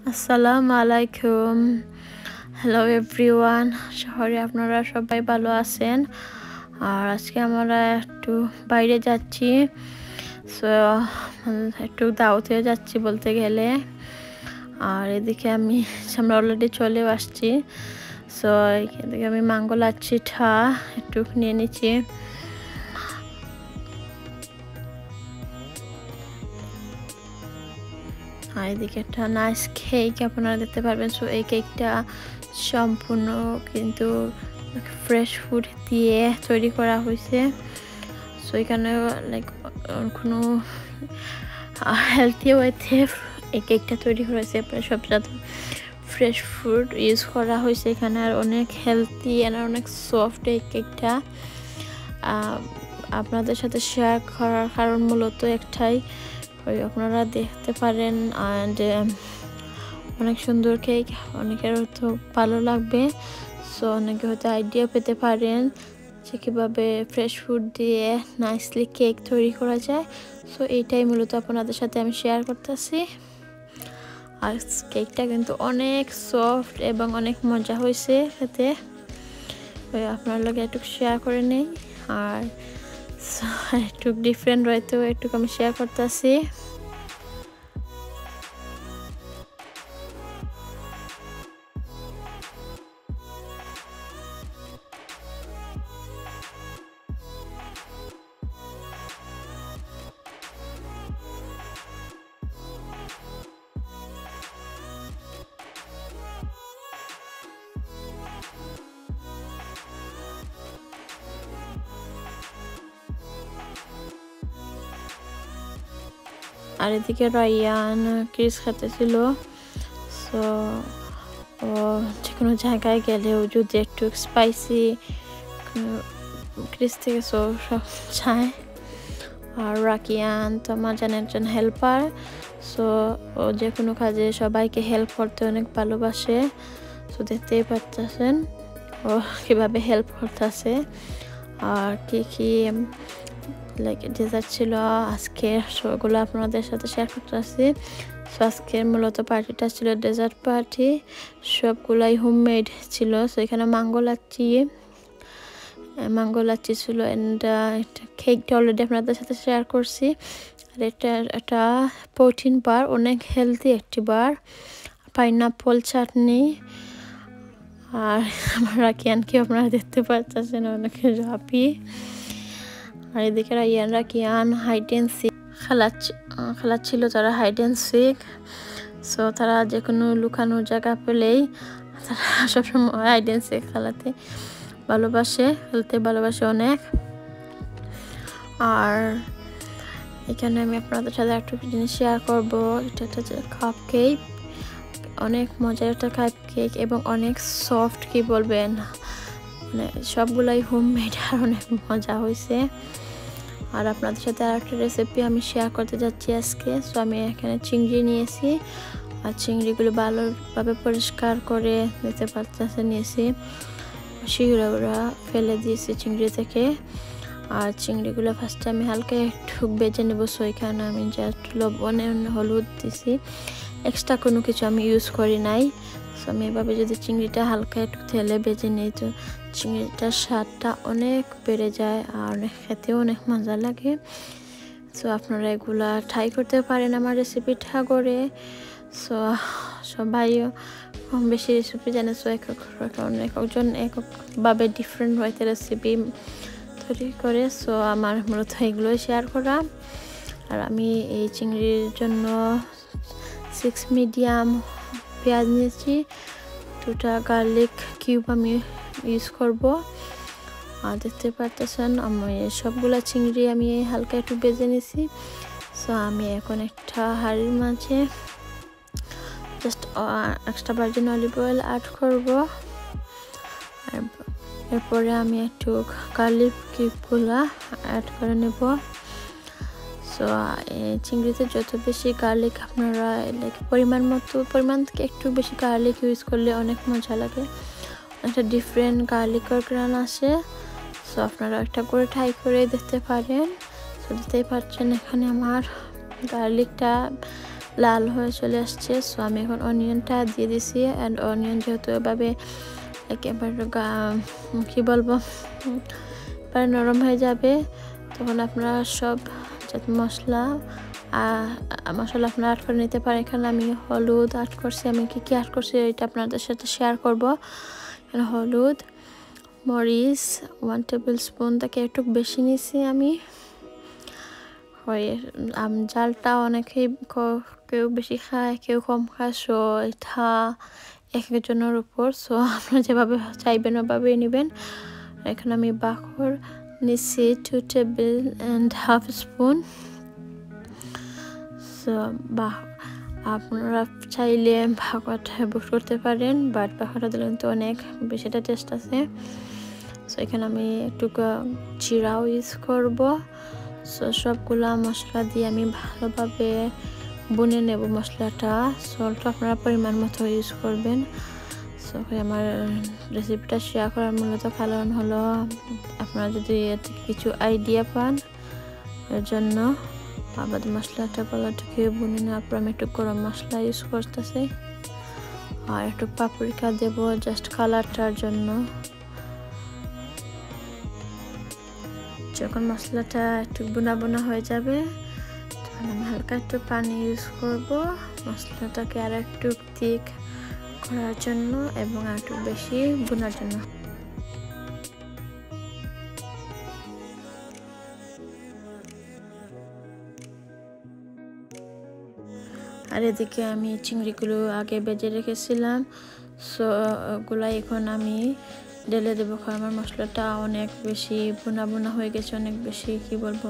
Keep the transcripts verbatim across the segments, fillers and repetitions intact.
আসসালামু আলাইকুম। Hello everyone, শহরে আপনারা সবাই ভালো আছেন? আর আজকে আমরা একটু বাইরে যাচ্ছি, সো একটু দাওয়াতে যাচ্ছি বলতে গেলে। আর এদিকে আমি আমরা অলরেডি চলেও আসছি। সো এদিকে আমি ম্যাঙ্গো লাচ্ছিটা একটু নিয়ে নিচ্ছি। আর এদিকে একটা নাইস কেক আপনারা দেখতে পারবেন। সো এই কেকটা সম্পূর্ণ কিন্তু ফ্রেশ ফুড দিয়ে তৈরি করা হয়েছে। সো এখানে লাইক কোনো হেলথি ওয়েতে এই কেকটা তৈরি করা হয়েছে। সব সাথে ফ্রেশ ফুড ইউজ করা হয়েছে এখানে, আর অনেক হেলথি আর অনেক সফট এই কেকটা। আপনাদের সাথে শেয়ার করার কারণ মূলত একটাই, আপনারা দেখতে পারেন অ্যান্ড অনেক সুন্দর কেক, অনেকের হয়তো ভালো লাগবে। সো অনেকে হয়তো আইডিয়া পেতে পারেন যে কীভাবে ফ্রেশ ফুড দিয়ে নাইসলি কেক তৈরি করা যায়। সো এইটাই মূলত আপনাদের সাথে আমি শেয়ার করতেছি। আর কেকটা কিন্তু অনেক সফট এবং অনেক মজা হয়েছে খেতে। আপনার লগে একটু শেয়ার করে নেই, আর একটু ডিফারেন্ট রয়েছে একটু আমি শেয়ার করতেছি। আর এদিকে রায়ান ক্রিস খেতেছিল। সো ও যে কোনো জায়গায় গেলে ও যদি একটু স্পাইসি ক্রিস থেকে সো সব চায়। আর রাকিয়ান তো আমার জানেন একজন হেল্পার। সো ও যে কোনো কাজে সবাইকে হেল্প করতে অনেক ভালোবাসে। সো দেখতেই পাচ্ছেন ও কীভাবে হেল্প করতেছে। আর কি কি লাইক ডেজার্ট ছিল আজকে, সেগুলো আপনাদের সাথে শেয়ার করতেছি। সো আজকের মূলত পার্টিটা ছিল ডেজার্ট পার্টি, সবগুলাই হোমমেড ছিল। সো এখানে ম্যাঙ্গো লাচ্ছি ম্যাঙ্গো লাচ্ছি ছিল, অ্যান্ড কেকটা অলরেডি আপনাদের সাথে শেয়ার করছি। আর এটা একটা প্রোটিন বার, অনেক হেলদি একটি বার। পাইনাপল চাটনি। আর আমার রাকিয়ানকে আপনারা দেখতে পাচ্ছেন অনেক হ্যাপি। আর এদিকে রায়ান রাকিয়ান হাইড অ্যান্ড সিক খেলাচ্ছি খেলাচ্ছিল তারা হাইড অ্যান্ড সিক। সো তারা যে কোনো লুকানোর জায়গা পেলেই তারা সবসময় হাইড অ্যান্ড সিক খেলাতে ভালোবাসে, খেলতে ভালোবাসে অনেক। আর এখানে আমি আপনাদের সাথে একটু জিনিস শেয়ার করবো। এটা একটা কাপ কেক, অনেক মজার একটা কাপ কেক এবং অনেক সফট, কি বলবেন, মানে সবগুলাই হোমমেড আর অনেক মজা হয়েছে। আর আপনাদের সাথে আর একটা রেসিপি আমি শেয়ার করতে যাচ্ছি আজকে। সো আমি এখানে চিংড়ি নিয়েছি, আর চিংড়িগুলো ভালোভাবে পরিষ্কার করে দিতে পারতেছে নিয়েছি, শিউরা ফেলে দিয়েছি চিংড়ি থেকে। আর চিংড়িগুলো ফার্স্টে আমি হালকা একটু বেজে নেবো। সো এখানে আমি জাস্ট লবণ হলুদ দিছি, এক্সট্রা কোনো কিছু আমি ইউজ করি নাই। সো আমি এভাবে যদি চিংড়িটা হালকা একটু তেলে বেজে নিই তো চিংড়িটার স্বাদটা অনেক বেড়ে যায় আর অনেক খেতেও অনেক মজা লাগে। সো আপনারা এগুলা ট্রাই করতে পারেন আমার রেসিপিটা করে। সো সবাইও কম বেশি রেসিপি জানে। সো এক একজন এককভাবে ডিফারেন্ট হয়তো রেসিপি তৈরি করে। সো আমার মূলত এগুলোই শেয়ার করা। আর আমি এই চিংড়ির জন্য সিক্স মিডিয়াম পেঁয়াজ নিয়েছি, দুটা গার্লিক কিউব আমি ইউজ করব। আর দেখতে পারতেছেন আমি সবগুলা চিংড়ি আমি হালকা একটু বেজে নিয়েছি। সো আমি এখন একটা হাঁড়ির মাঝে just extra virgin olive oil add করব। আর এরপরে আমি একটু গার্লিক কিউবগুলা অ্যাড করে নেব। সো চিংড়িতে যত বেশি গার্লিক আপনারা লাইক পরিমাণ মতো পরিমাণ থেকে একটু বেশি গার্লিক ইউজ করলে অনেক মজা লাগে, একটা ডিফারেন্ট গার্লিকের গ্রান আসে। সো আপনারা একটা করে ট্রাই করে দেখতে পারেন। সো দেখতেই পাচ্ছেন এখানে আমার গার্লিকটা লাল হয়ে চলে আসছে। সো আমি এখন অনিয়নটা দিয়ে দিছি। অ্যান্ড অনিয়ন যেহেতু এভাবে একেবারে কী বলবো এবারে নরম হয়ে যাবে, তখন আপনারা সব যাতে মশলা মশলা আপনারা অ্যাড করে নিতে পারেন। এখানে আমি হলুদ অ্যাড করছি, আমি কী কী অ্যাড করছি এটা আপনাদের সাথে শেয়ার করব। এখানে হলুদ, মরিচ ওয়ান টেবিল স্পুন থেকে একটু বেশি নিছি আমি। হয় জালটা অনেকেই কেউ বেশি খায় কেউ কম খায়, সো এটা এক একজনের উপর। সো আপনারা যেভাবে চাইবেন ওভাবেই নেবেন। এখানে আমি বাখর নিচ্ছি two table and half spoon. So বাহ আপনারা চাইলে বাখরটা বুট করতে পারেন, বাট বাখরটা দিলে কিন্তু অনেক বেশিটা টেস্ট আছে। সো এখানে আমি একটু জিরাও ইউজ করব। সো সবগুলা মশলা দিয়ে আমি ভালোভাবে বুনে নেব মশলাটা। সল্ট আপনারা পরিমাণ মতো ইউজ করবেন। সো আমার রেসিপিটা শেয়ার করার মূলত কারণ হলো আপনারা যদি এর থেকে কিছু আইডিয়া পান, এর জন্য আবার মশলাটা পালাটাকে বুনে নেওয়ার পর আমি একটু গরম মশলা ইউজ করতেছি আর একটু পাপরিকা দেব জাস্ট কালারটার জন্য। যখন মশলাটা একটু বোনা বোনা হয়ে যাবে তখন আমি হালকা একটু পানি ইউজ করব মশলাটাকে আর একটু থিক করার জন্য এবং আর একটু বেশি বোনার জন্য। আর এদিকে আমি চিংড়িগুলো আগে বেজে রেখেছিলাম, সো ওগুলো এখন আমি ঢেলে দেবো। কারণ আমার মশলাটা অনেক বেশি বোনা বোনা হয়ে গেছে, অনেক বেশি কি বলবো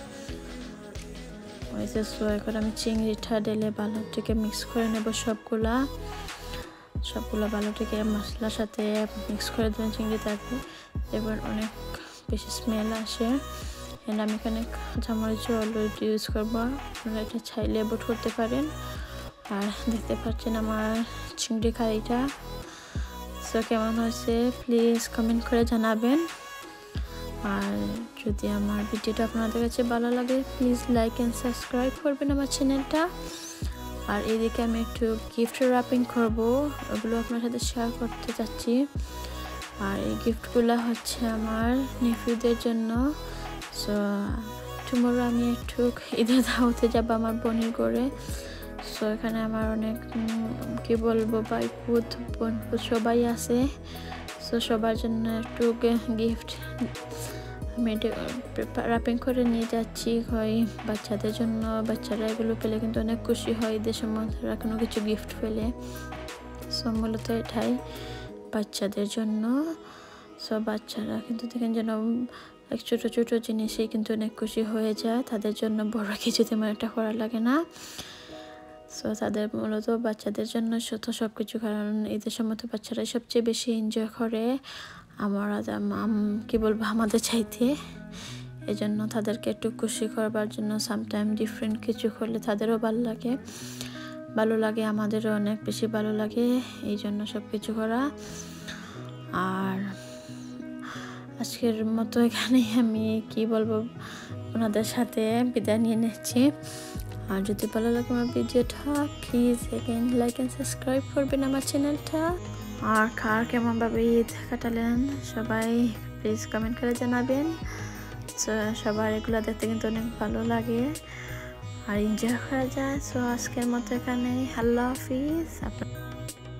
হয়েছে। সো এখন আমি চিংড়িটা ঢেলে ভালো থেকে মিক্স করে নেব। সবগুলা সবগুলো ভালো থেকে মশলার সাথে মিক্স করে দেবেন চিংড়িটাকে, এবার অনেক বেশি স্মেল আসে। এন্ড আমি এখানে কাঁচামরিচ অলরেডি ইউজ করবো, আপনারা এটা চাইলে বুট করতে পারেন। আর দেখতে পাচ্ছেন আমার চিংড়ি কারিটা। সো কেমন হয়েছে প্লিজ কমেন্ট করে জানাবেন। আর যদি আমার ভিডিওটা আপনাদের কাছে ভালো লাগে প্লিজ লাইক অ্যান্ড সাবস্ক্রাইব করবেন আমার চ্যানেলটা। আর এদিকে আমি একটু গিফট র্যাপিং করব, ওগুলো আপনার সাথে শেয়ার করতে চাচ্ছি। আর এই গিফটগুলো হচ্ছে আমার নেফিউদের জন্য। সো টুমোরো আমি একটু ঈদের দাওয়াতে যাব আমার বোনের ঘরে। সো এখানে আমার অনেক কি বলবো ভাই পুত বোন সবাই আছে। সো সবার জন্য একটু গিফট আমি র্যাপিং করে নিয়ে যাচ্ছি হয় বাচ্চাদের জন্য। বাচ্চারা এগুলো পেলে কিন্তু অনেক খুশি হয় ঈদের সময় কোনো কিছু গিফট পেলে। সো মূলত এটাই বাচ্চাদের জন্য। সো বাচ্চারা কিন্তু দেখেন যেন ছোটো ছোটো জিনিসেই কিন্তু অনেক খুশি হয়ে যায়, তাদের জন্য বড় কিছু তেমন একটা করা লাগে না। সো তাদের মূলত বাচ্চাদের জন্য শত সব কিছু, কারণ ঈদের সময় তো বাচ্চারাই সবচেয়ে বেশি এনজয় করে আমরা কি বলবো আমাদের চাইতে। এই জন্য তাদেরকে একটু খুশি করবার জন্য সামটাইম ডিফারেন্ট কিছু করলে তাদেরও ভালো লাগে ভালো লাগে আমাদেরও অনেক বেশি ভালো লাগে, এই জন্য সব কিছু করা। আর আজকের মতো এখানেই আমি কি বলবো ওনাদের সাথে বিদায় নিয়ে নিচ্ছি। আর যদি ভালো লাগে আমার ভিডিওটা please again like and subscribe করবেন আমার চ্যানেলটা। আর কার কেমনভাবে ঈদ কাটালেন সবাই প্লিজ কমেন্ট করে জানাবেন। সো সবার এগুলো দেখতে কিন্তু অনেক ভালো লাগে আর এনজয় করা যায়। সো আজকের মতো এখানে আল্লাহ হাফিজ।